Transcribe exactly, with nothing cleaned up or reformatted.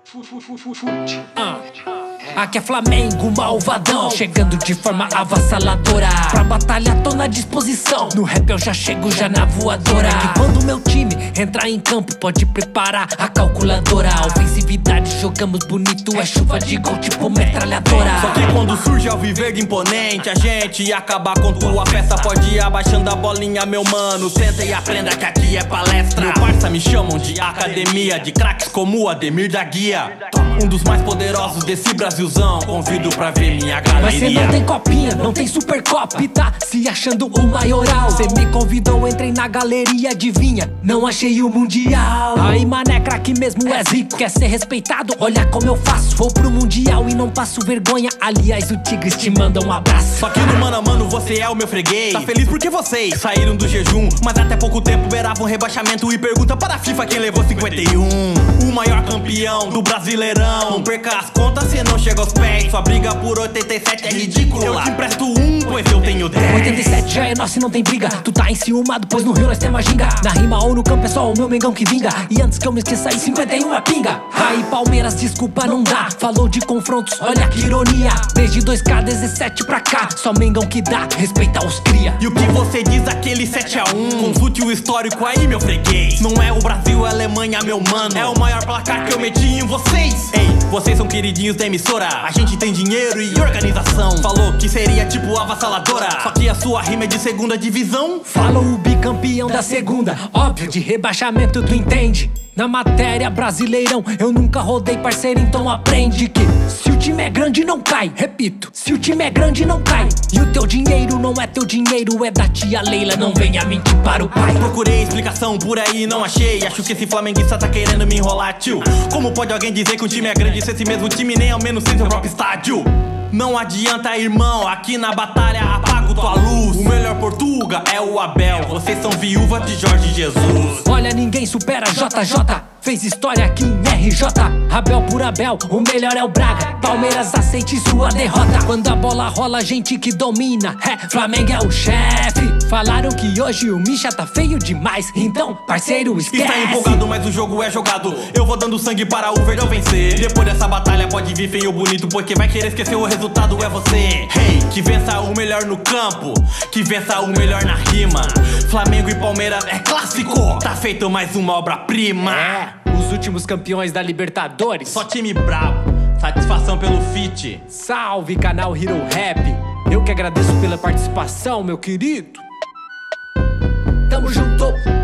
Aqui é Flamengo, malvadão, chegando de forma avassaladora. Pra batalha tô na disposição, no rap eu já chego já na voadora. E quando meu time entrar em campo, pode preparar a calculadora. Ofensividade, jogamos bonito, é chuva de gol tipo metralhadora. Só que quando surge ao viverde imponente, a gente ia acabar com tua festa. Pode ir abaixando a bolinha, meu mano, senta e aprenda que aqui é palestra. Meu parça me chamam de academia, de craques como o Ademir da Guia. Um dos mais poderosos desse Brasilzão, convido pra ver minha galeria. Mas cê não tem copinha, não tem super cop, tá se achando o maioral. Cê me convidou, entrei na galeria, adivinha, não achei o mundial. Aí mané, craque mesmo é zico, quer ser respeitado, olha como eu faço. Vou pro mundial e não passo vergonha, aliás o Tigres te manda um abraço. Só que no mano a mano você é o meu freguês. Tá feliz porque vocês saíram do jejum, mas até pouco tempo beiravam rebaixamento. E pergunta para a FIFA quem levou cinquenta e um. O maior campeão do Brasileirão. Não perca as contas, cê não chega aos pés. Sua briga por oitenta e sete é ridícula. Eu te empresto um, pois eu tenho dez. Oitenta e sete já é nosso e não tem briga. Tu tá enciumado, pois no Rio nós temos a ginga. Na rima ou no campo é só o meu Mengão que vinga. E antes que eu me esqueça aí, cinquenta e um é pinga. Aí Palmeiras, desculpa, não dá. Falou de confrontos, olha que ironia. Desde dois K dezessete pra cá, só Mengão que dá, respeita os cria. E o que você diz aquele sete a um? Consulte o histórico aí, meu freguês. Não é o Brasil, é a Alemanha, meu mano. É o maior placar que eu meti em vocês. Ei, vocês são queridinhos da emissora. A gente tem dinheiro e organização. Falou que seria tipo avassaladora, só que a sua rima é de segunda divisão. Falou o bicampeão da segunda, óbvio, de rebaixamento tu entende. Na matéria Brasileirão eu nunca rodei, parceiro, então aprende que se o time é grande não cai, repito, se o time é grande não cai. E o teu dinheiro não é teu dinheiro, é da tia Leila, não venha mentir para o pai. Procurei explicação por aí, não achei. Acho que esse flamenguista tá querendo me enrolar, tio. Como pode alguém dizer que um time é grande se esse mesmo time nem ao menos tem seu próprio estádio? Não adianta, irmão, aqui na batalha apago tua luz. O melhor Portuga é o Abel, vocês são viúva de Jorge Jesus. Olha, ninguém supera J J, fez história aqui em R J. Abel por Abel, o melhor é o Braga. Palmeiras aceite sua derrota. Quando a bola rola, gente que domina, é, Flamengo é o chefe. Falaram que hoje o Misha tá feio demais, então, parceiro, esquece. Está empolgado, mas o jogo é jogado. Eu vou dando sangue para o Verdão vencer. Depois dessa batalha pode vir feio ou bonito, porque vai querer esquecer o resultado é você. Hey, que vença o melhor no campo, que vença o melhor na rima. Flamengo e Palmeiras é clássico, tá feito mais uma obra-prima. É, os últimos campeões da Libertadores. Só time brabo, satisfação pelo feat. Salve, canal Hero Rap. Eu que agradeço pela participação, meu querido. Tamo junto.